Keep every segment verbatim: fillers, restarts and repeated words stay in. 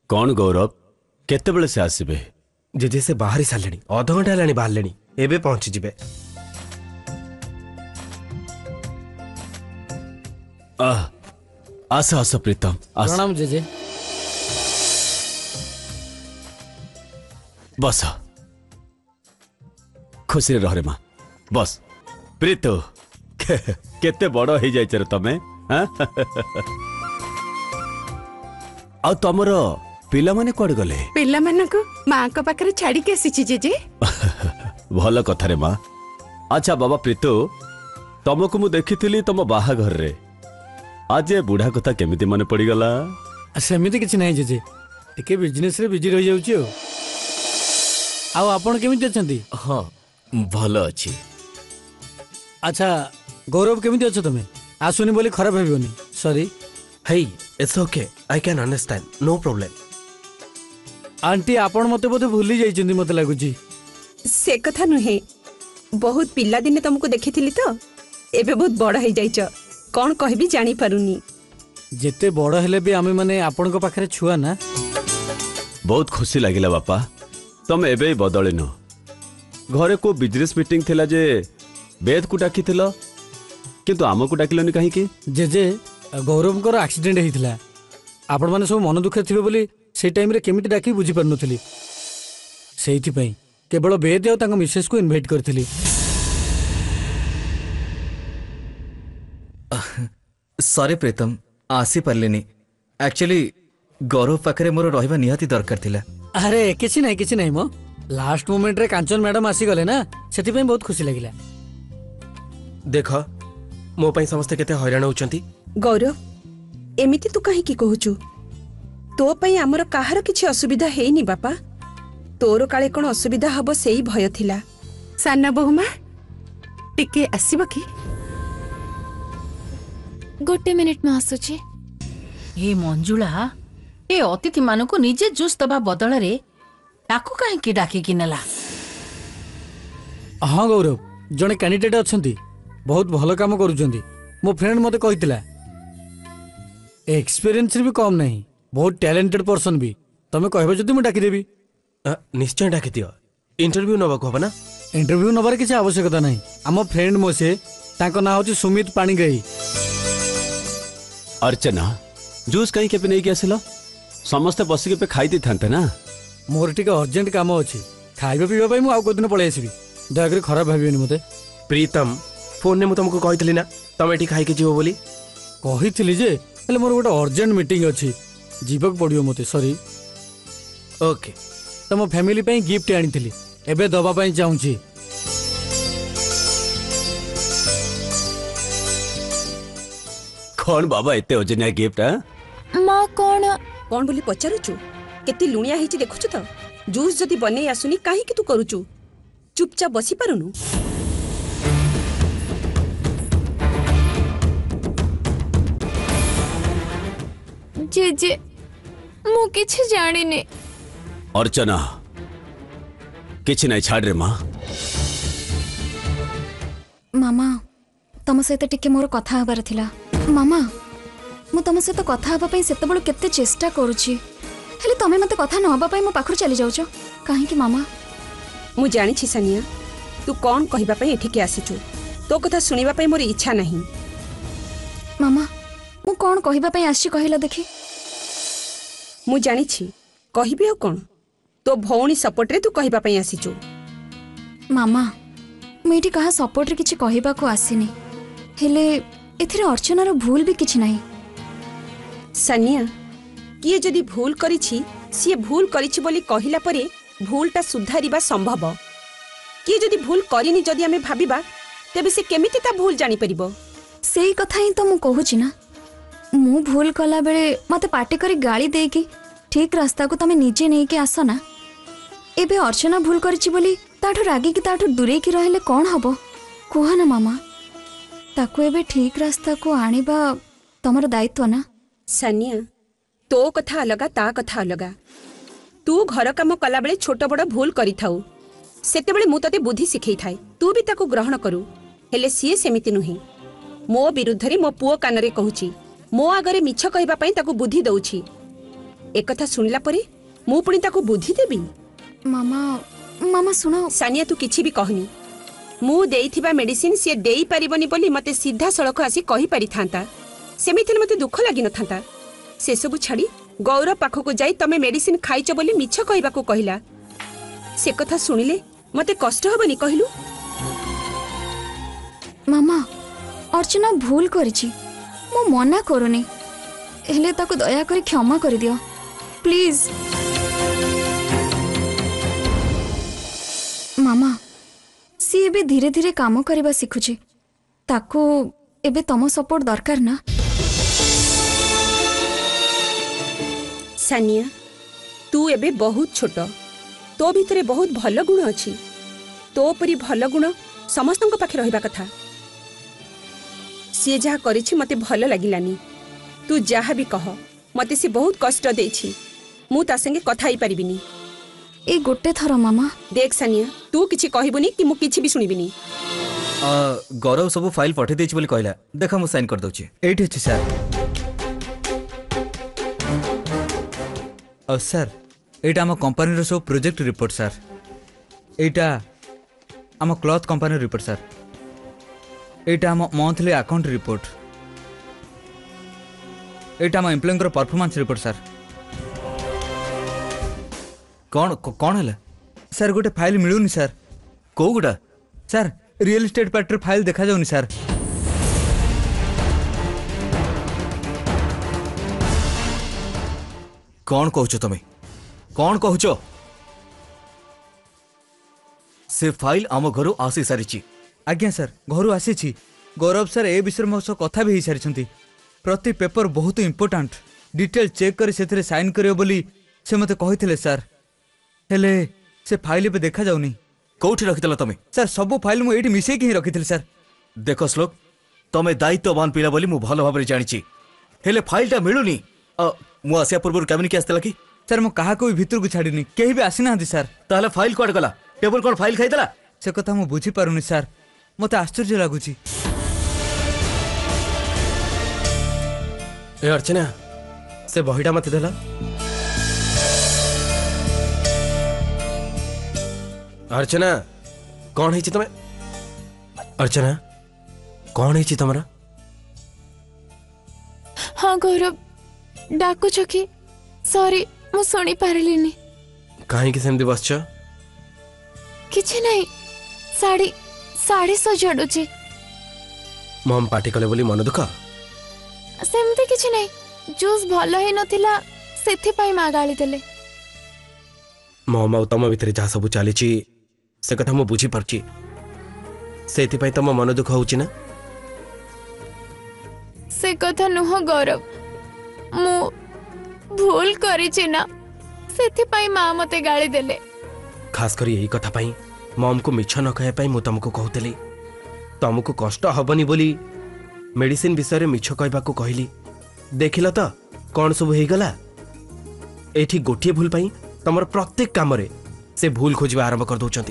कौन गौरव केते बेले से आसीबे? जेजे से बाहरी सारे अध घंटा है बाहर एबे पहुंची जिबे। आस आस प्रीतम आस। प्रणाम जेजे। बस खुशी रह रे माँ बस। प्रीतु केते बड़ हो जाइछ रे तमे। आ तमर पिला माने कोड गले? पिला मानको मां को पाखरे छाड़ी के आसी जेजे। भल कथा रे माँ। अच्छा बाबा प्रीतु तुमको मु देखिथिली तुम बाहा घर रे। आज ये बुढ़ा कथा केमिति माने पड़ी गला? सेमिति किछि नै जेजे टिके बिजनेस रे बिजी रहि जाउची। ओ आ आपण केमिति अछंती? हां भल अछि। अच्छा गौरव केमिति अछ तमे? आसुनी बोली खराब हेबोनी। Sorry. Hey it's okay I can understand no problem. Aunty आपण मते बोधे भूली जाइछंती मते लागुची। से कथा नुहे बहुत पिला दिने तुमको देखिथिली तो एबे बहुत बड़ हे जाइछ। कौन कहबी जानी पारुनी। जेते बड़ हेले भी आमे माने आपण को पाखरे छुआ ना। बहुत खुशी लागिला बापा तुम एबे बदलिनो। घरे को बिजनेस मीटिंग थिला जे बेद को डाकिथिलो किंतु आमको डाकिलोनी काहे की? जेजे गौरव को एक्सीडेंट हेतिला आपण माने सब मन दुखे थिबे बोली से टाइम रे केमिति डाकी बुझी पर नथली। सेहिथि पई केवल बेद और तांको मिसेस को इनवाइट करथिली। सॉरी प्रीतम आसी पारलेनी। एक्चुअली गौरव पाखरे मोर रहिबा निहाती दरकार थिला। अरे किछि नै किछि नै मो लास्ट मोमेंट रे कांचन मैडम आसी गले ना सेति पई बहुत खुशी लागिला। देख मो पई समस्त केते हैरान होचंती। गौरव एमिति तू काहे की कहूचु? तो पई हमर काहर किछि असुविधा हेइनी बापा। तोर काले कोन असुविधा हबो सेही भय थिला। साना बहुमा टिके आसीबो की? गोटे मिनिट में आसुची। ए मंजुला ए अतिथि मान को निजे जूस दबा बदल रे ताकू काहे की डाकी कि नेला? हाँ गौरव जने कैंडिडेट अछंती बहुत भलो काम करूछंती। मो फ्रेंड मते कहितला एक्सपीरियंस भी कम नहीं बहुत टैलेंटेड पर्सन भी। तमे कहबे जदी मु डाकी देबी। निश्चय डाकी दियो। इंटरव्यू नबा को ना? इंटरव्यू नबार किसी आवश्यकता नहीं। आम फ्रेंड मो से ताको ना होची सुमित पाणिग्राही। अर्चना जूस कहीं के पे नहीं आसिल? समस्ते बसिके पे खाई दी थांते ना। मोर टिके अर्जेंट काम अछि खाइबा पीबा पई मु आ को दिन पळे आसीबी। दयाकरी खराब भाबियोनी मते। प्रीतम फोन ने मु तुमको कहितली ना तमे एठी खाई के जीवो बोली। कहितली जे हेले मोर गोटे अर्जेंट मीटिंग अछि जीवक पड़ियो मते। सॉरी। ओके तम फैमिली पई गिफ्ट आनिथिली एबे दबा पई चाहूची। कौन बाबा एते ओजनिया गिफ्ट? मां कौन कौन बोली पचारुचु? केते लुणिया हेची देखुछु तो। जूस जदी बनै आसुनी काहे कि तू करूचु? चुपचाप बसी पारुनु। जेजे मु किछि जानि ने। अर्चना किछि नै छाड़ रे मां। मामा तम सहित टिके मोर कथा हबार थिला। मामा मु तम सहित कथा हबा पई सेते बळ केते चेष्टा करूची हेले तमे मते कथा न हबा पई मो पाखर चली जाउछो काहे कि? मामा मु जानि छी सानिया तू कौन कहिबा पई एठी के आसीचु। तो कथा सुनिबा पई मोर इच्छा नहीं। मामा मु कौन कहिबा पई आसी कहिला देखि? मु जानि छी कहिबे कौन तो भौणी सपोर्ट रे तू कहिबा पई आसीचु। मामा मु एठी कहा सपोर्ट रे किछि कहिबा को आसीनी हेले एथिरे अर्चनार भूल भी किछि नाही। सानिया किए जदि भूल करिछि सी भूल करिछि बोली कहिला परे भूलटा सुधारिबा संभव। किए जदि भूल करिनी जदि आमे भाबिबा तेबे से केमिति ता भूल जानि परिबो? सेही कथा ही तो मु कहूछि ना। मु भूल कला बेले मते पार्टी करी गाली देकी ठीक रास्ता को तमे निजे नहीं के आसो ना। एबे अर्चना भूल करिछि बोली ताठो रागी की ताठो दूरे की रहले कोन हबो कुहा ना मामा। ताको एबे ठीक रास्ता को आनिबा तमर दायित्व ना। सानिया तो कथा अलगा ता कथा अलगा। तू घर काम कला बेले छोट बड़ भूल करि थाउ सेते बेले मु तते बुद्धि सिखै थाए तू भी ताको ग्रहण करू। हेले सीए सेमिति नुहे। मो विरुद्ध रे मो पुओ कान रे कहूची मो आगरे मिछ कहबा पई ताको बुद्धि दउची। एकथा सुनिला परे मु पुणी ताको बुद्धि देबी। मामा मामा सुनो। सानिया तू किछि भी कहनी मु देइथिबा मेडिसिन से देई परिबनी बोली मते सीधा सड़क आसी कहि पारि थांता सेमिथिन मते दुख लागि न थांता। से सब छाड़ी गौरव पाखको जाई तमे मेडिसिन खाइछ बोली मिछ कहबा को कहिला। से कथा सुनिले मते कष्ट हबनी कहिलु। मामा अर्चना भूल करिछि मो मना करूनी हेले ताको दया करी क्षमा कर दियो प्लीज। मामा सी एबे धीरे धीरे काम करबा सिखुछि ताको एबे तम सपोर्ट दरकार ना। सानिया तू एबे बहुत छोट तो भितरे बहुत भल गुण अछि तो परी भल गुण समस्तन पाखे रहिबा कथा। सी जहा करिछि मते भल लागिलानी तू जहा भी कह मते से बहुत कष्ट देछि मु ता संगे कथा ही परिबिनी। ए गोटे थर मामा देख सानिया तू किछि कहिबुनी कि मु किछि भी सुनिबिनी। गौरव सब फाइल पठे देछि बोली कहला देखा मु साइन कर दउछि। एठी अछि सर। और सर एटा हम कंपनी रो सब प्रोजेक्ट रिपोर्ट सर। एटा हम क्लॉथ कंपनी रिपोर्ट सर। एटा हम मंथली अकाउंट रिपोर्ट। एटा हम एम्प्लॉय रो परफॉर्मेंस रिपोर्ट सर। कौन कौन है सर गोटे फाइल मिलूनी सर। को गुडा sir real estate party file देखा जाउनी सर। कौन कहूच तुम्हें कौन कहूच से फाइल आम घर आसी सारी। आज्ञा सर घर आसी गौरव सर ए विषय मो सह कथा भी सारी। प्रति पेपर बहुत इंपोर्टाट डिटेल चेक कर से साइन करियो बोली से मते कहिथिले सर। हेले से फाइल पे देखा जाउनी। कोठी रखितला तमे सर सब फाइल मु एठी मिसे के रखिथिले सर। देखो श्लोक तमे दायित्ववान पिला बोली मु भलो भाबरे जानिछि हेले फाइलटा मिलुनी। मु आसिया पूर्व कैबिन के आस्तला कि सर मु कहा को भीतर को छाड़ीनी केही भी आसी ना सर। ताले फाइल कोड गला टेबल कोन फाइल खाइतला से कथा मु बुझी पारुनी सर मते आश्चर्य लागुछि। ए अर्चना से बहिटा मते देला। अर्चना कौन है तुम? अर्चना कौन है तुमरा? हाँ गौरव डाकुछ कि सॉरी मु सुनी पारलिनी। कहीं कि सेमती बसछ? किछि नहीं साड़ी साड़ी सजाडुची। मम पार्टी कले बोली मन दुख? सेमती किछि नहीं जूस भलो ही नथिला सेथि पई मा गाली देले। मम आ तम भितरे जा सब चली से कथा मु बुझी पारची से तम मन दुख होची ना? से कथा नुह गौरव मु भूल करिछि ना सेथि पई मा मते गाली देले। खास करी यही कथा पाई मम को मिछ न कहे पाई मु तुमको कहतली तुमको कष्ट हबनी बोली मेडिसिन विषय मिछ कहबा को कहली। देखिल तो कौन सब हो गला। एठी गोटिए भूल पाई तमर प्रत्येक काम रे से भूल खोजबा आरंभ कर दउचंती।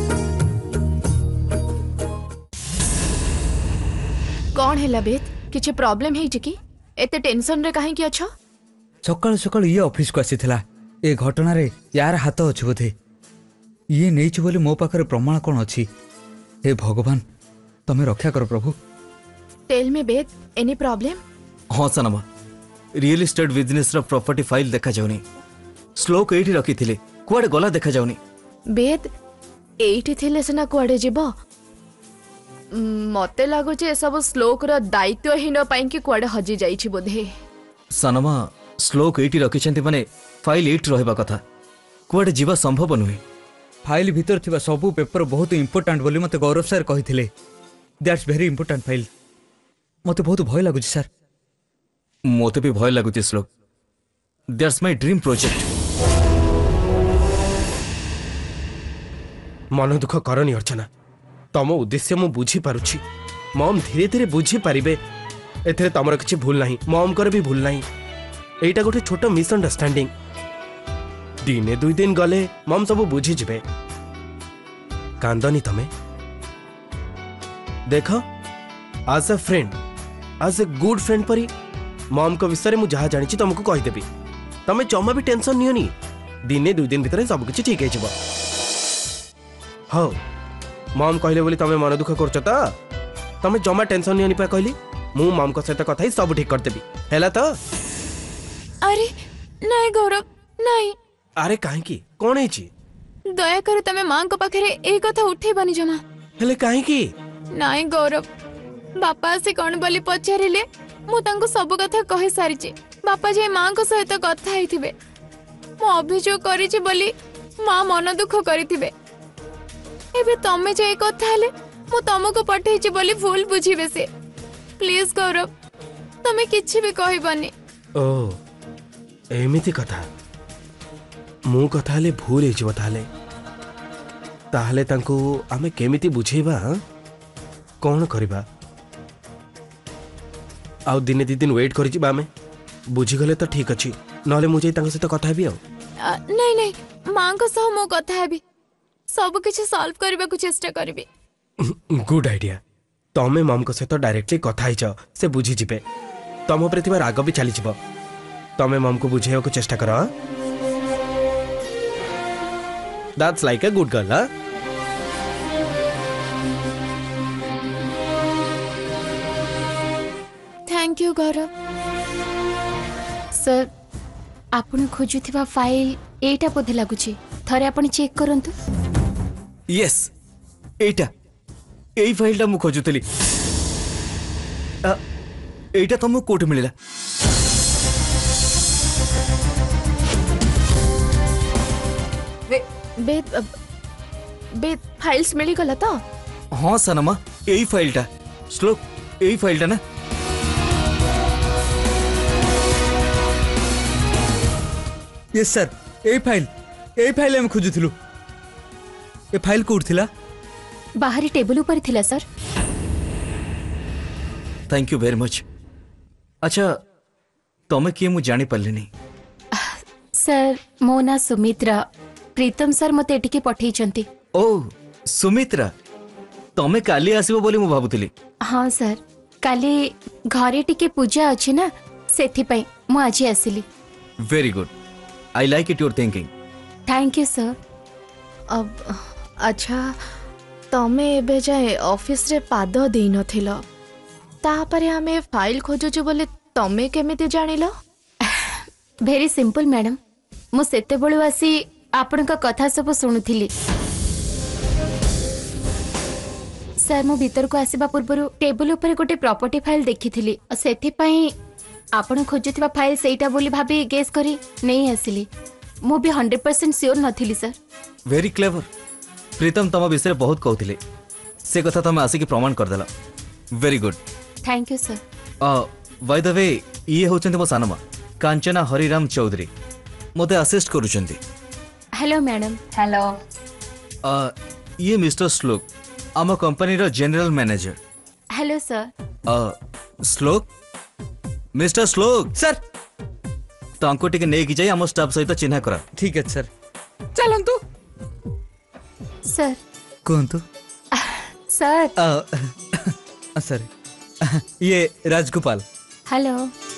कौन है लबेत किछि प्रॉब्लम है कि एते टेंशन रे काहे कि अछ? सकाल सकाल ये ऑफिस को आसीथिला ए घटना रे यार हाथ अछि बोधे ये नहीं छु बोली मो पाखरे प्रमाण कोन अछि। हे भगवान तमे रक्षा कर प्रभु। टेल मी बेत एनी प्रॉब्लम? हाँ सनमा रियल एस्टेट बिजनेस रो प्रॉपर्टी फाइल देखा जाउनी। श्लोक एठी रखी थिले कुआडे गला देखा जाउनी। बेत एठी थिले सना कुआडे जिवो? मते लागु जे सब श्लोक रो दायित्वहीन पाई कि कुआडे हजी जाईछि बोधे। सनमा श्लोक एठी रखी छंती माने फाइल एठ रहबा कथा कुआडे जीवा संभव नुहे। फाइल भीतर थिबा सबु पेपर बहुत इंपोर्टेंट बोली मते गौरव सर कहिथिले। That's very important file. मते बहुत भय लागु सर। मोते भी भय लागु Shlok. That's my dream project. मन दुख करनी अर्चना तम उद्देश्य मु बुझी पारुछि। मम धीरे धीरे बुझी पारिबे एथरे तमर किछि भूल नाही मम कर भी भूल नाही। एटा गोटे छोट मिसअंडरस्टैंडिंग दिने दुई दिन गले मम सब बुझी जिबे। कांदनी तमे देख आज अ फ्रेंड आज ए गुड फ्रेंड परी मम को विषय मु जहा जानिछि तुमको कहि देबी। तमे जमा भी टेंशन नियोनी दिने दुई दिन भितर सब किछि ठीक है हो मम कहले बोली तमे मन दुख करछ त तमे जमा टेंशन नियोनी पा कहली मु मम को सहित कथा ही सब ठीक कर देबी हैला तो अरे नहीं गौरव नहीं अरे काहे की कोन है छी दया कर तमे मां को पाखरे ए कथा उठे बनी जमा हेले काहे की नहीं गौरव बापा से कौन बोली पचारिले मु तांको सब कथा कहि सारिचे बापा जे मां को सहित कथा हेथिबे मु अभियोग करिछि बोली मां मन दुख करिथिबे एबे तमे जे कथा हेले मु तमको पठेछि बोली भूल बुझिबे से प्लीज गौरव तमे किछि भी कहबनी ओ एमिति कथा मु कथा हेले भूल हे जिवो ताले ताहले तांको आमे केमिति बुझेबा कौन करबा आउ दिने दी दिन वेट करिछि बामे बुझी गले तो ठीक अछि नले मुझे तांको सहित कथा हेबी आ नहीं नहीं मां को सह मो कथा हेबी सब किछ सॉल्व करबा को चेष्टा करबी गुड आइडिया तमे मम को सहित डायरेक्टली कथा हिच से बुझी जिबे तम ऊपर थिबा राग भी चली जिवो तमे मम को बुझेयो को चेष्टा करो that's like a good girl हा थैंक यू गौरव सर आपण खोजुथिबा फाइल एटा बोधे लागुची थरे आपण चेक करंतु यस एटा एई फाइलटा मु खोजुतली एटा तुम कोठ मिलिला बे बे फाइल्स मिली गला तो हाँ सनमा एई फाइलटा श्लोक एई फाइलटा ना यस सर ए फाइल ए फाइल हम खोजुथिलु ए फाइल कोड थिला बाहरी टेबल ऊपर थिला sir thank you very much अच्छा तमे किए मु जानि पल्ले नहीं सर मो ना सुमित्रा प्रीतम सर मते एटिके पठेई चंती ओ सुमित्रा तमे काली आसीबो बोली मु भाबुतली हाँ सर काली घरे टिके पूजा अछि ना सेथि पई मु आजी आसिली very good I like it your thinking thank you sir अब अच्छा तमे एबे जाए ऑफिस रे पाद देई नथिलो तापरे हमें फाइल खोजुछु बोले तमे केमिति जानिलो वेरी सिंपल मैडम मु सेते बळु आसी आपण का कथा सब सुनुथिली सर मु भीतर को आसीबा पूर्वरु टेबल ऊपर गोटे प्रॉपर्टी फाइल देखिथिली सेथि पई आपण खोजुथिबा फाइल सेटा बोली भाबी गेस करी नहीं आसिली मु भी हंड्रेड परसेंट श्योर नथिली सर वेरी क्लेवर प्रीतम तम विषय बहुत कहथिले से कथा तमे आसी कि प्रमाण कर देला very good thank you sir by the way ये होचंती मो सानमा कांचना हरिराम चौधरी मोते असिस्ट करूचंती हेलो मैडम हेलो ये मिस्टर श्लोक आम कंपनी रो general manager hello sir Shlok mister Shlok sir तांको टिके नै कि जाई हम स्टाफ सहित चिन्हा करा ठीक है सर चलंतु सर कोंतु सर सर ये Rajgopal hello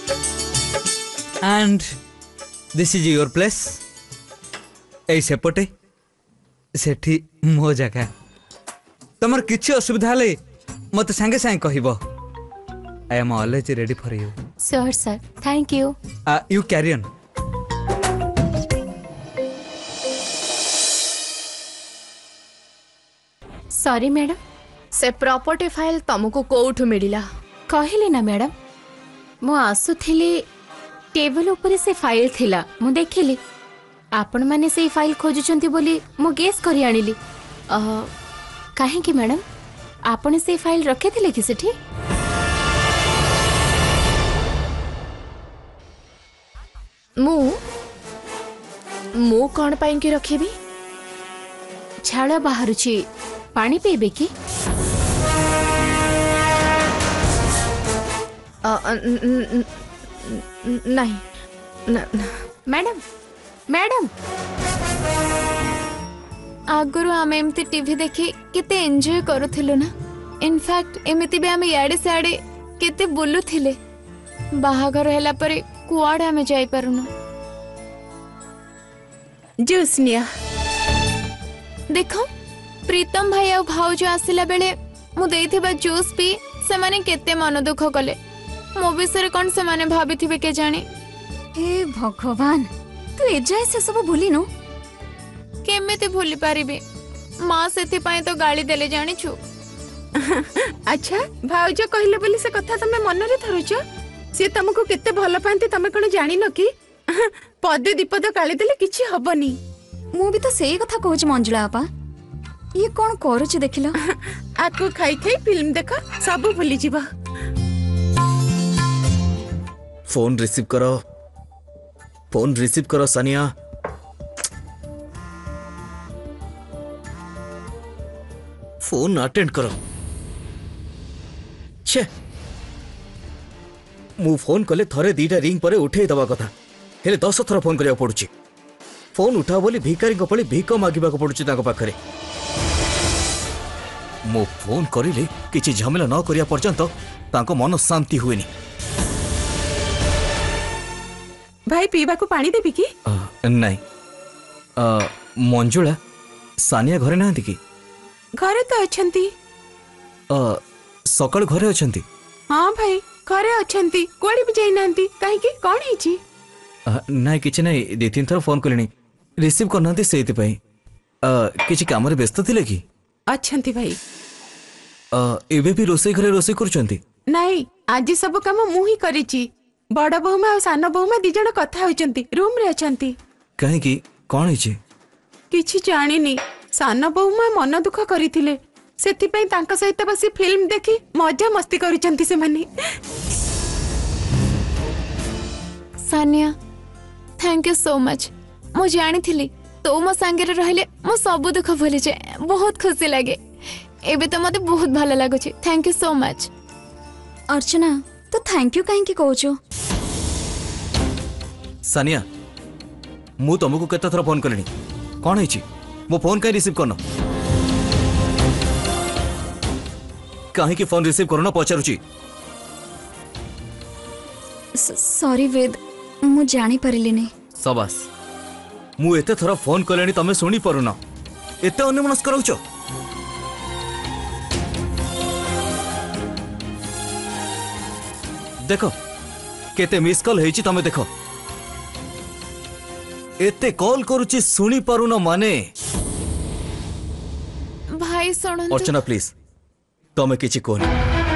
and this is your place ए सेपटे सेठी मो जगह तमर किछि असुविधा हले मते संगे संगे कहिबो I am always ready for you sir sir thank you you carry on sorry madam से प्रॉपर्टी फाइल तुमको कोठु मिलिला कहली ना मैडम मु आसुथिली टेबल ऊपर से फाइल थिला मु देखिली आपण माने से फाइल खोजुचंती बोली मु गेस करी आनिली काहे कि मैडम आपण से फाइल रखे थिले कि सेठी मु मु कौन पाई कि रखेबी झाड़ बाहरुची पानी पीबे कि नहीं मैडम मैडम आगुरु आम एमती टीवी देखी केते एंजॉय करूथिलु ना इनफैक्ट एमिति भी आम याडे सियाडे केते बुलुथिले बाहागर हैला परे कुआडे आमे जाई पारुनु जूस निया। देख प्रीतम भाई आ भाउज आसिला बेले मु देइथिबा जूस पी से माने केते मन दुख कले मो विषय कौन से माने भाबिथिबे के जाने। हे भगवान तू एजाए से सब भूलिनु केमिति भूली पारिबे मां सेति पाए तो गाली देले जानी छु। अच्छा भाउज कहले बोली से कथा तमे मन रे धरुछ से तुमको केते भल पांती तमे कोन जानि न कि पदे दीपद गाली देले किछि हबनी। मु भी तो सही कथा कहूच मंजुला आपा ये कौन करूच देखिल आको खाई खाई फिल्म देख सब भूली जीवा। फोन रिसीव करो फोन रिसीव करो सानिया। फोन अटेंड करो। छे मु फोन कले थरे दीटा रिंग परे उठे दवा कथा हेले दस थर फोन करिया पड़ुची। फोन उठा बोली भिकारी पड़ी भिक मागिबा को पड़ुची ताको पाखरे। मु फोन करिले किछि झमेला न करिया पर्यंत ताको मन शांति हुएनी। भाई पीवा को पानी देबी की? नहीं मंजुला सानिया घरे नाहंती की? घरे तो अछंती। सकाळ घरे अछंती? हाँ भाई घरे अछंती कोड़ी भी जाई नांती काहे की कोन हिची? नहीं किछि नहीं दे तीन थर फोन कलिनी रिसीव करनांती सेति पई किछि काम रे व्यस्त थिले की? अछंती भाई। एबे भी रोसई घरे रोसई करचंती? नहीं आज सब काम मु ही करिची। बड़ बहुमा और सान बहुमा दी जण कथा होचंती रूम रे अछंती। काहे की कोन हिची? किछि जानिनी सान बहुमा मन दुख करिथिले सेति पई तांका सहित बसी फिल्म देखी मजा मस्ती करिचंती से माने। Sania thank you so much मु जानी थिली तो मो संगे रहले मो सब दुख भूली जाए बहुत खुशी लगे एबे तो मते बहुत भलो लागो छी। Thank you so much. Archana तो थैंक यू काहे की कहूचो? सानिया मु तुमको केते थर फोन करनी कोन हिची मो फोन काहे रिसीव करनो? काहे की फोन रिसीव करनो पचारुची? सॉरी वेद मु जानी परिली नहीं। सबस मु एते थर फोन कलेनी तमे सुनी परुना एते अन्यमनस्क रहउचो। देखो केते मिस कॉल हेची तमे देखो एते कॉल करूची सुनी परुना माने। भाई सुन अर्चना प्लीज तमे किछि कोनी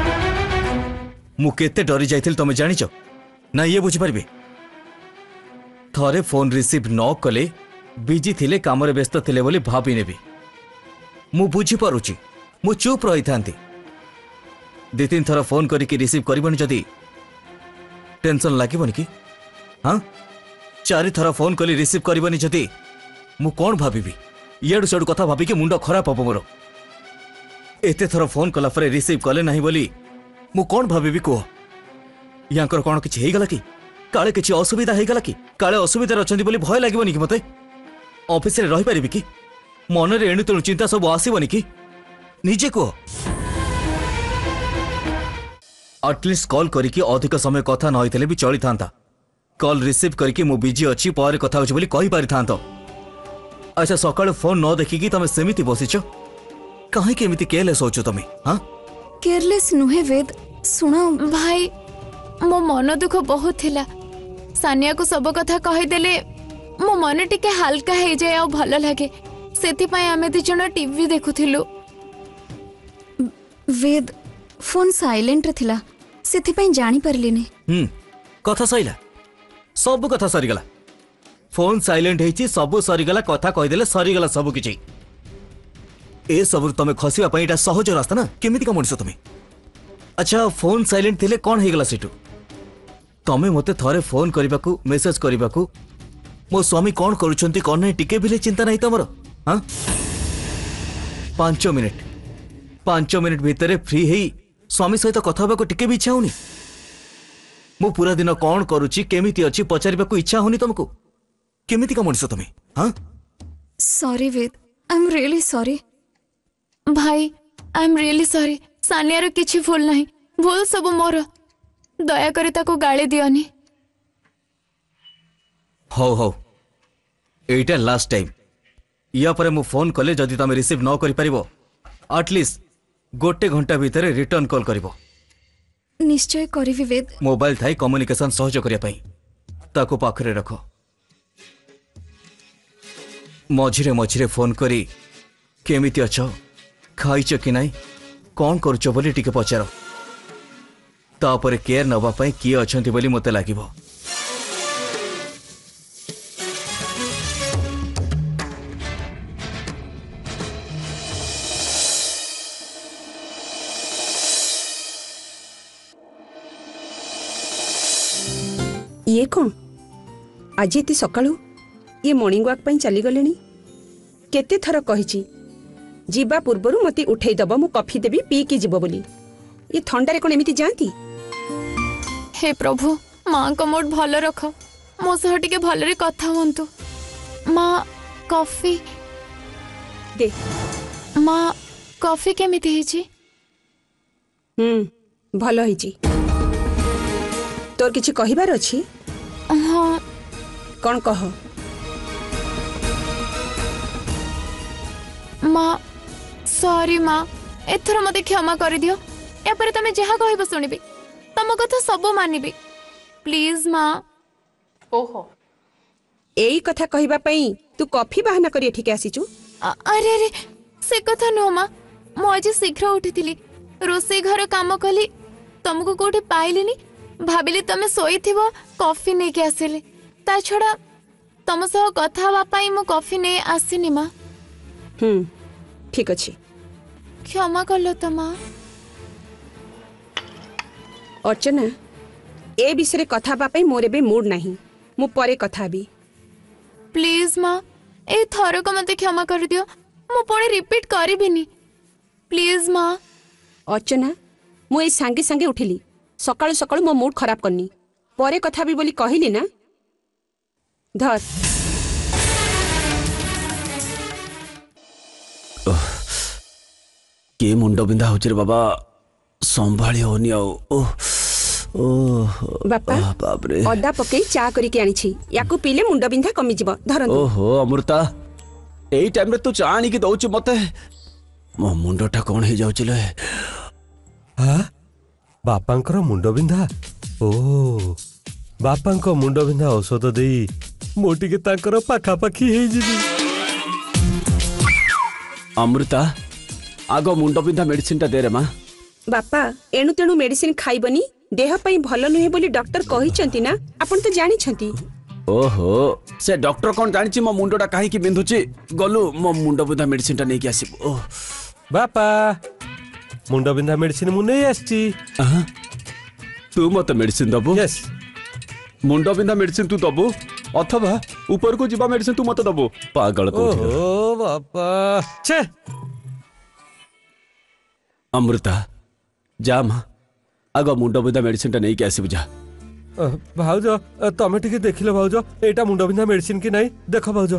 मु केते डरी जाइथिल तमे जानिचो ना ये बुझी परबे। थरे फोन रिसीव न कले बिजी थिले काम रे व्यस्त थिले बोली भाबी नेबी मु बुझी पारुची मु चुप रही थांती। दि तीन थर फोन करिकि रिसीव करबनी जदी टेंशन लागिबनी कि? हाँ चारि थर फोन कली रिसीव करबनी जदी मु कोन भाबिबी? येडु सेडु कथा भाबी कि मुंडो खराब हबो मोर। एते थर फोन कला परे रिसीव कले नाही बोली मु कोन भाबिबी को? यांकर कोन किछि हेगला कि? काले किछि असुविधा हेगला कि? काले असुविधा रचंदी बोली भय लागबनी कि मते? ऑफिस रे रहि परिबी कि? मन रे एणु तेणु चिंता सब आसीबनी कि? निजे को एटलिस्ट कॉल करिकि अधिक समय कथा न होइतले भी चली थांता। कॉल रिसीव करिकि मु बिजी अछि पारे कथा होछि बोली कहि पारि थांतो। अच्छा सकाळ फोन न देखिकि तमे सेमिति बसिछो काहे के एमिति केयरलेस होछो तमे? हां केयरलेस नुहे वेद सुनो भाई मो मन दुख बहुत थिला सानिया को सब कथा कहि देले मो मन टिके हल्का हे जाय आ भलो लागे सेति पय आमे दि जण टीवी देखुथिलु। वेद फोन साइलेंट रे थिला सेति पय जानि परली ने। हम कथा सइला सब कथा सरी गला। फोन साइलेंट हेची सब सरी गला कथा कहि देले सरी गला सब किछि। ए सब तमे खसिबा पय एटा सहज रास्ता ना केमिति का मनिसो तमे? अच्छा फोन साइलेंट थिले कोन हे गला सेटू? तमे मते थरे फोन करबाकू मेसेज करबाकू मो स्वामी कोन करूछंती कोन नै टिके बिले चिंता नै तमरो? हां पांच मिनिट पांच मिनिट भीतर फ्री हेई स्वामी सहित कथा होबाकू टिके भी इच्छा होनी? मु पूरा दिन कोन करूची केमिति अछि पचारिबाकू इच्छा होनी तुमको? केमिति का मनिसो तमे? हां sorry Ved I am really sorry. भाई I am really sorry Sania रो किछि भूल नहीं भूल सब मोर दया करी ताको गाली दियोनी। हो हो एटा लास्ट टाइम या पर मु फोन कले जदि तुम रिसीव न करि परिबो एटलिस्ट गोटे घंटा भितर रिटर्न कॉल करिवो। निश्चय करिवि वेद। मोबाइल थाई कम्युनिकेशन सहज करिया पई ताको पाखरे रखो। मझिरे मझिरे फोन करी केमिति अछ खाइछ कि नाही कौन करुछ बोली टिके पचार तापर केयर नवा पई किए अछंती बोली मते लागिवो। ये कौन आज एत सकाळू ये मॉर्निंग वॉक पई चली गलेनी। केते थर कहिची जीवा पूर्वरु मते उठै दब मु कॉफी देबी पी के जीव बोली। ये थंडारे कोन एमिति जानती। हे प्रभु माँ को मोड भल रख मो सह टिके भलरे कथा हुंतु। माँ कॉफी दे। माँ कॉफी केमिति हेची? हम्म भल हेची। तोर किछि कहिबार अछि? हाँ कौन कह? माँ सॉरी माँ एथर मते क्षमा कर दियो। या पर तमे जहा कहबो सुनिबी तम कथा सब मानिबी प्लीज माँ। ओहो एई कथा कहिबा पई तू कॉफी बहाना करी एठिके आसीचू? अरे अरे से कथा नो माँ मु आज शीघ्र उठिथिली रोसे घर काम कली तुमको कोठी पाइलिनी भाबिली तमे सोई थिबो कॉफी नै के आसिले ता छडा तम सह कथा हवा पई मु कॉफी नै आसिनी माँ। हम्म ठीक अछि क्षमा करलो त माँ। अर्चना ए विषय कथा हवा पई मोर बे मूड नाही मु परे कथा भी। प्लीज माँ ए थरो को मते क्षमा कर दियो मु पुणी रिपीट करिबिनी प्लीज माँ। अर्चना मु ए सांगे सांगे उठिली सकाळु सकाळु मो मूड खराब करनी परे कथा भी बोली कहली ना। धर के मुंड बिंधा होचे रे बाबा संभाळी होनी आ ओ ओ बापा बाप रे अदा पकई चा करी के आनी छी याकू पीले मुंड बिंधा कमी जिवो। धरन ओहो अमृता एई टाइम रे तू चा आनी की दउछ मते मो मुंडटा कोन हे जाउछ ले। हां बापांकर मुंड बिंधा ओ बापांक मुंड बिंधा औषध देई मोटी के ताकर पाखा पाखी हे जिबी। अमृता आगो मुंड बिंधा मेडिसिन ता दे रे मां। बापा एणु तेणु मेडिसिन खाइबनी देह पई भल नुहे बोली डॉक्टर कहिसंती ना आपण तो जानि छंती। ओहो से डॉक्टर कोन जानि छी मो मुंडटा काहे की बिंधुची गलु मो मुंड बिंधा मेडिसिन ता नै की आसीबो। ओ बापा मुंड बिंधा मेडिसिन मु नै आछी। तू मत मेडिसिन दबो? यस मुंड बिंधा मेडिसिन तू दबो अथवा ऊपर को जीवा मेडिसिन तू मत दबो पागल को। ओ बापा छे अमृता जा मां आगो मुंड बिंधा मेडिसिन ता नै की आसी बुझा। भाउज तमे टिके देखिलो भाउज एटा मुंड बिंधा मेडिसिन की नाही देखो भाउज।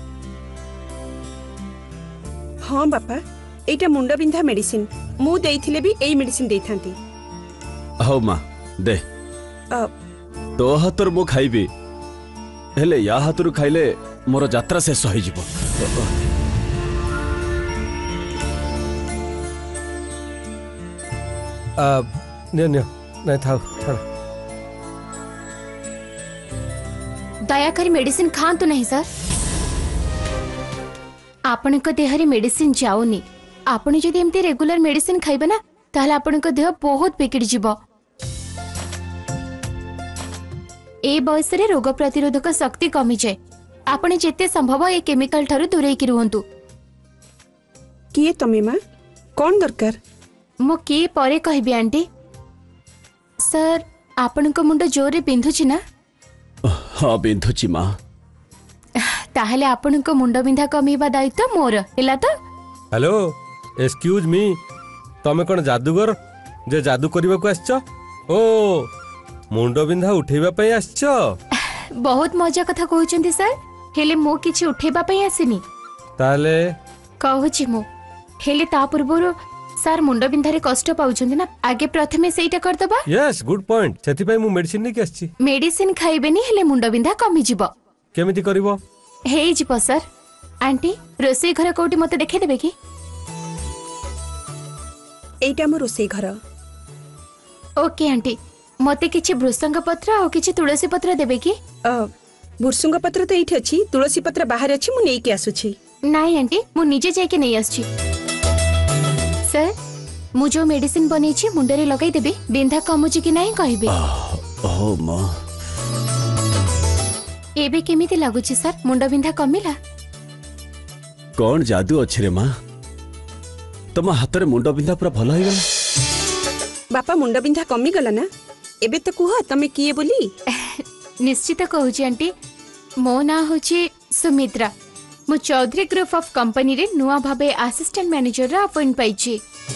हां बापा एटा मुंड बिंधा मेडिसिन मु देइथिले भी एई मेडिसिन देइथांती। हौ मां दे अ तो हाथर मु खाइबी हेले या हाथरु खाइले मोर यात्रा शेष होई जिवो। आ ने ने नै थाउ छाड़। दयाकरी मेडिसिन खातु नहीं सर आपण को देहरे मेडिसिन जाउनी आपण जदि एमती रेगुलर मेडिसिन खाइबे ना ताहले आपण को देह बहुत बिगड़ जिवो। ए बयस रे रोग प्रतिरोधक शक्ति कमी जाए आपण जेते संभव ए केमिकल ठारू दूरे की रहंतु। किए तमे मां कोन दरकार? मो के परे कहबी आंटी। सर आपण को मुंड जोरे बिंधुची ना? हां बिंधुची मां। ताहले आपण को मुंड बिंधा कमीबा दायित्व मोर हेला तो। हेलो एक्सक्यूज मी तमे कोन जादूगर जे जादू करबा को आछो? ओ मुंड बिंधा उठेबा पई आछो? बहुत मजा कथा कहउचंती सर हेले मो किछि उठेबा पई आसीनी। ताले कहउची मो हेले ता पूर्वरो सर मुंड बिंधारे कष्ट पाउचंती ना आगे प्रथमे सेइटा कर दबा। यस गुड पॉइंट सेति पई मु मेडिसिन नै के आछी। मेडिसिन खाइबेनी हेले मुंड बिंधा कमी जिवो। केमिति करिवो? हेई जी सर आंटी रोसई घर कोठी मते देखे देबे कि एइटा मो रोसई घर। ओके आंटी मते किछि भृसंग पत्र और किछि तुलसी पत्र देबे कि भृसंग पत्र तो एइठी अछि, तुलसी पत्र बाहर अछि, मु नेई के आसुछि। नाई आंटी मु निजे जाय के नहीं आसछि। सर मु जो मेडिसिन बनै छी मुंडरे लगाई देबे, बिंधा कमुछि कि नहीं कहबे। ओ मां एबे केमिति लागुछि सर, मुंड बिंधा कमिला? कौन जादू अच्छे रे माँ, तुम हाथ में मुंड बिंधा पूरा भल हो गला? बापा मुंड बिंधा कमी गला ना? एबे तो कुह तमे किए बोली? निश्चित कहूची आंटी, मो ना होची सुमित्रा। मु चौधरी ग्रुप ऑफ कंपनी रे नुआ भाबे असिस्टेंट मैनेजर रा अपॉइंट पाइची।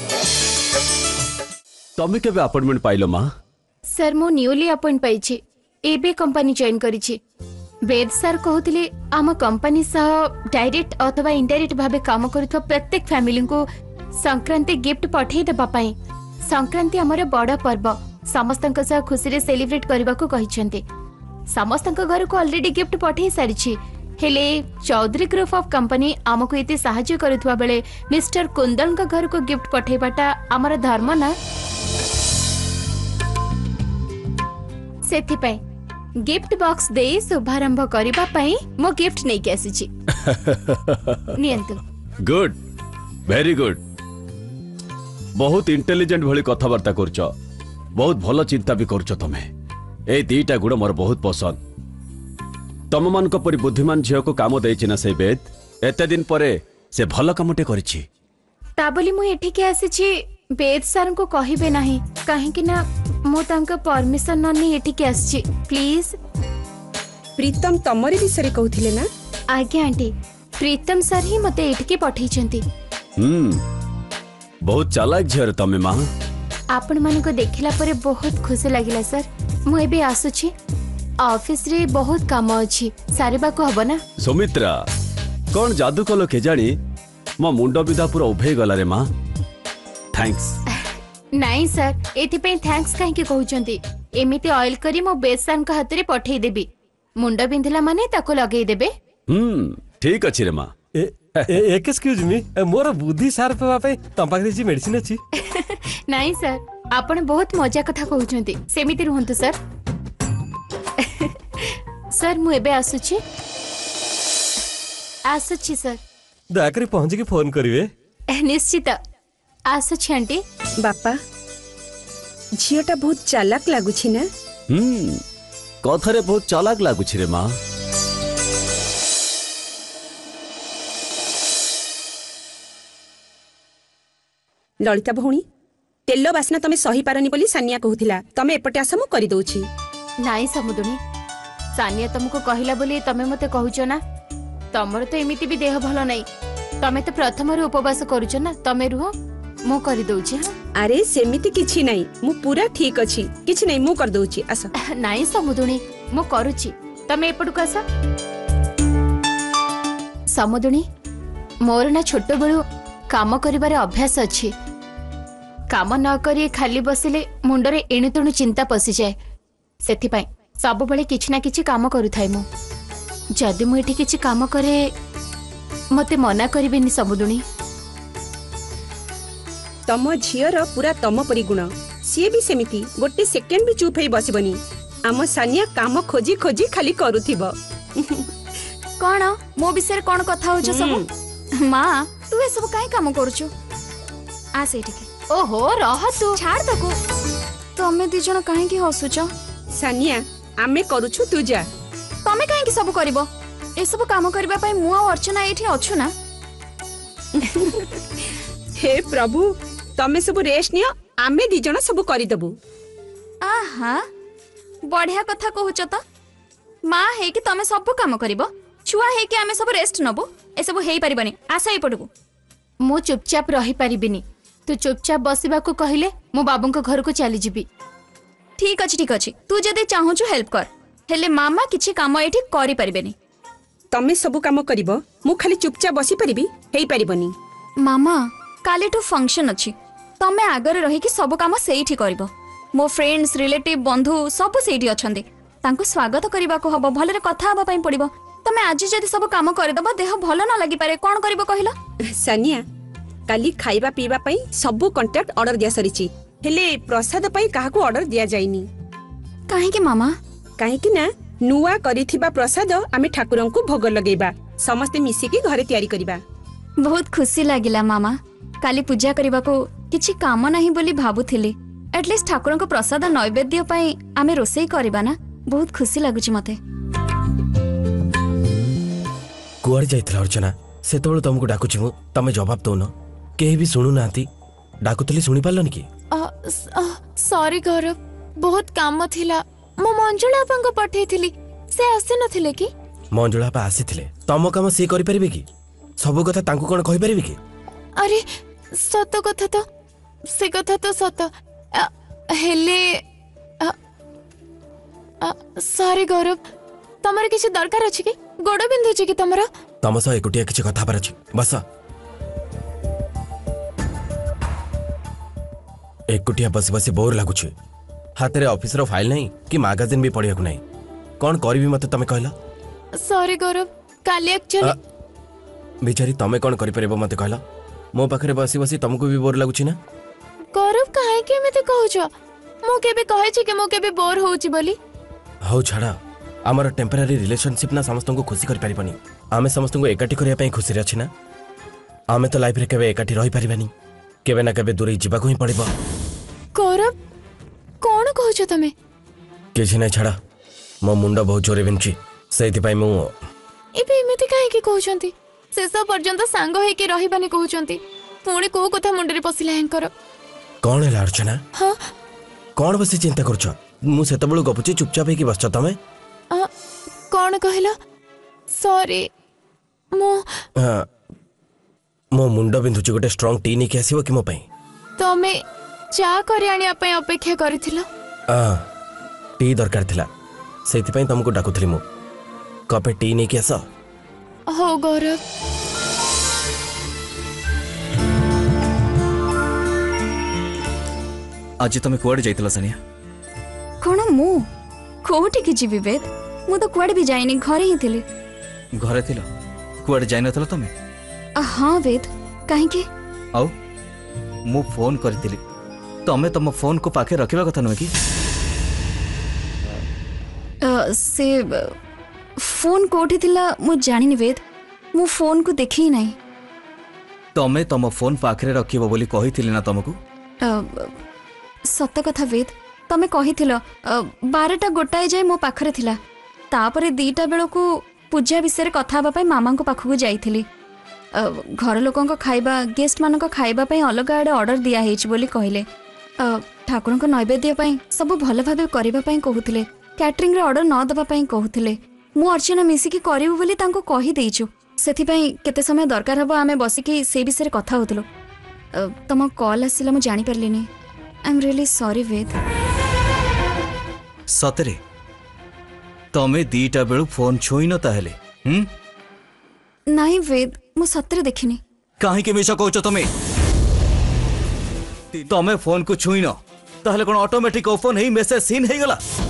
तमे केबे अपॉइंटमेंट पाइलो माँ? सर मो न्यूली अपॉइंट पाइची, एबे कंपनी जॉइन करिची। वेद सर कहते आम कंपनी सह डायरेक्ट अथवा इनडायरेक्ट भाबे काम करुवा प्रत्येक फैमिली को संक्रांति गिफ्ट पठे देबा पई। संक्रांति हमर बड़ पर्व, समस्त खुशी रे सेलिब्रेट करबा को कहिसेंते। समस्त घर को ऑलरेडी गिफ्ट पठे सारिछि, हेले चौधरी ग्रुप ऑफ कंपनी आमको एते सहाय्य करुवा बेले मिस्टर कुंदन का घर को गिफ्ट पठेबाटा हमर धर्म ना। सेथि पई गिफ्ट बॉक्स दे शुभारंभ करिबा पई मो गिफ्ट नै के आसीछि। नियंतु। Good, very good. बहुत इंटेलिजेंट भली कथाबार्ता करछ, बहुत भल चिंता भी करछ तमे। ए दीटा गुण मोर बहुत पसंद। तम मान को परि बुद्धिमान झियो को काम देछि ना से वेद, एते दिन परे से भल कामटे करिछि। ता बोली मु एठी के आसीछि वेद सर को कहिबे नाही, काहे कि ना मो तांका परमिशन न नै एठी के आसीछि। प्लीज। प्रीतम तमरे विषय कहउथिले ना? आज्ञा आंटी, प्रीतम सर ही मते एठी के पठैछंती। हम्म, बहुत चालाक झियो रे तमे मां। आपण मन को देखिला परे बहुत खुशी लागिला सर। मु एबे आसुछि, ऑफिस रे बहुत काम अछि, सारेबा को हबो ना? सुमित्रा, कोन जादू कलो के जानी मो मुंडो बिदा पूरा उभे गला रे मां। थैंक्स। नहीं सर, एथि पे थैंक्स काहे के कहउचंती? एमिति ऑयल करी मो बेसन का हाथ रे पठै देबी, मुंड बिंधिला माने ताको लगै देबे। हम्म, ठीक अछि रे मां। ए एक्सक्यूज मी, मोर बुद्धि शार्प हेबा पे तम पाखरे जी मेडिसिन अछि? नहीं सर, आपण बहुत मजा कथा कहउचंती, सेमिति रहंतु सर। सर मु एबे आसुछि। आसुछि सर। दयाकरी पहुंच के फोन करिवे। निश्चित। आसुछि आंटी। बापा झियोटा बहुत चालाक लागुछि ना? हम्म, कथारे बहुत चालाक लागुछि रे मां। ललिता भौणी, तेल बासना तमे सही पारनी बोली सानिया कहूथिला, तमे एपटे आस मु करि दउछि। नाई समुदुनी, सानिया तुमको कहिला बोली तमे मते कहूचो ना? तमर तो एमिति भी देह भलो नै, तमे तो प्रथम रे उपवास करूचो ना, तमे रुह मु करि दउछि। हां अरे सेमिति किछि नै, मु पूरा ठीक अछि, किछि नै मु कर दउछि। आस। नाई समुदुनी, मु करूछि, तमे एपटुक आस। समुदुनी, मोर ना छोट बेलु काम करिबार अभ्यास अछि। काम न करी खाली बसिले मुंडरे एणु तेणु चिंता पसि जाए, सेथि पई सब बेले किछि ना किछि काम करूथाय मु। जदि मु एठी किछि काम करे मते मना करिबेनी समुदुनी। तम झियर पूरा तम परि गुण, सी भी सेमिति गोटे सेकेंड भी चुप हेई बसिबनी। आम सानिया काम खोजी खोजी खाली करूथिबो। कौन मो विषय कौन कथा हो सब? माँ तू ए सब काहे काम करूछु? आ से ठीक। ओहो रह तू, छाड़ तको। तमे दी जण काहे की हसुछ? सानिया आमे करूछु, तू जा। तमे काहे की सब करबो? ए सब काम करबा पई मु आ अर्चना एठी अछु ना। हे प्रभु, तमे सब रेस्ट नियो, आमे दी जण सब करि दबु। आहा बढ़िया कथा कहूच तो। माँ हे कि तमे सब काम करबो, छुआ हे कि आमे सब रेस्ट नबो, ए सब हेई परिबनी। आसा ए पटकू। मु चुपचाप रही परिबिनी, तू चुपचाप बसिबा को कहिले मु बाबू को घर को चली जिबी। ठीक अछि ठीक अछि, तू जदे चाहूछु हेल्प कर, हेले मामा किछि काम एठी करि परिबेनी। तमे सब काम करिबो, मु खाली चुपचाप बसी परिबी, हेई परिबनी। मामा काले तो फंक्शन अछि, तमे आगर रही कि सब काम सेठी करबो। मो फ्रेंड्स रिलेटिव बंधु सब सेठी अछंदी, तांको स्वागत करबा को हबो, भलरे कथा हबा पई पड़िबो। तमे आज जदि सब काम करदब देह भल न लागि पारे कोन करबो कहिला? सानिया काली खाइबा पीवा पई सबु कॉन्ट्रैक्ट ऑर्डर दिया सरीची हेले प्रसाद पई काहाको ऑर्डर दिया जाइनी। काहे के मामा? काहे कि ना नुआ करिथिबा प्रसाद आमे ठाकुरंकु भोग लगेबा समस्ते मिसी के घरे तयारी करिबा। बहुत खुशी लागिला मामा। काली पूजा करबा को किछि काम नाही बोली भाबुथिली। एटलीस्ट ठाकुरन को प्रसाद नैवेद्य पई आमे रोसई करबा ना। बहुत खुशी लागुची मते। कुआड़ जाइथिला अर्चना सेतबेले तुमको डाकुची मु तमे जवाब दोनो केही भी सुनु नाती डाकुतली सुनी पालन की? सॉरी गौरव बहुत काम थिला मो मंजुला आपन को पठेइथिली से आसी नथिले की? मंजुला पा आसीथिले तम काम से करि परिबे की? सब कथा तांको कोन कहि परिबे की? अरे सत कथा तो से कथा तो सत अ, हेले सॉरी गौरव तमर किसी दरकार अछि की? गोड़ बिंधुछि की तमरा? तम सह एकुटिया किछि कथा पर अछि बस। एकुटिया बसी बसी बोर लागुछि। हाथ रे ऑफिस रो फाइल नहीं कि मैगजीन भी पढ़िया को नहीं कौन करबी मते तमे कहला? सॉरी गौरव काली एक्चुअली बिचारी तमे कौन करि परबो मते कहला? मो पाखरे बसी बसी तुमको भी बोर लागुछि ना? गौरव काहे के मते कहउछ? मो केबे कहै छी कि मो केबे बोर होउची बोली? हौ छाड़ा आमर टेम्पररी रिलेशनशिप ना समस्त को खुशी कर पारिबानी। आमे समस्त को एकाठी करिया पई खुशी अछि ना। आमे तो लाइफ रे केबे एकाठी रहि पारिबानी केबे ना केबे दूरी जिबा को ही पड़िबो। गौरव कोन कहउछ तमे? किछि नै छाड़ा मो मुंडा बहुत जोरे बिंची सेति पई मु एबे एमिति काहे के कहउछंती? शेष पर्यंत सांग होई के रहिबानी कहउछंती पुणी को कथा मुंडरे पसिला हेंकर कोन है अर्चना? हां कोन बसी चिंता करछ? मु सेतबेलु गपुची चुपचाप हे की बसछ तमे? कौन कहला? सॉरी मो मो मुंडा बिंधुची गोटे स्ट्रांग टी नहीं के आसीबो कि मो पई? तमे चा करी आनी आपे अपेक्षा करिथिला? आ टी दरकार थिला सेति पई तुमको डाकुथली मु कपे टी नहीं के आस। हो गौरव आज तुम कुआडे जाइतला सानिया? कोन मु कोठी की जीवी वेद? मु तो कुआडे भी जाइनी घरे ही थिली। घरे थिलो कुआडे जाई नथला तमे? हां वेद काहे के? आउ मु फोन करथिली तमे तम फोन को पाखे रखिबा कथा न की? अ, से फोन कोठी थिला मु जानिनी वेद। मु फोन को देखि ही नहीं। तमे तम फोन पाखे रखिबो बोली कहिथिली ना तुमको? अ, सत कथा वेद तमे कहिथिलो बारटा गोटाए जाए मो पाखरे थिला। तापरे दीटा बेलो को पूजा विषय कथा हबा पई मामा को पाखु जाइथिली। घर लोकन को खाइबा गेस्ट मान को खाइबा पई अलग आडे ऑर्डर दिया हेच बोली कहिले। ठाकुरन को नैवेद्य पई सब भल भाबे करबा पई कहउथिले। कैटरिंग रे ऑर्डर न दबा पई कहउथिले। मु अर्चना मिसी की करिवो बोली तांको कहि देइछु। सेथि पई केते समय दरकार हबो आमे बसी की से विषय कथा होतलो। तम कॉल आसिला मु जानि परलिनी। I am really sorry Ved. सतरे तमे दीटा बेलु फोन छुईन ताहेले? हम नाही वेद मु सतरे देखिनी। काहे के मिसा कहउछ तमे? तमे फोन को छुईन ताहेले कोन ऑटोमेटिक ओपन हेई मेसेज सीन हेई गला?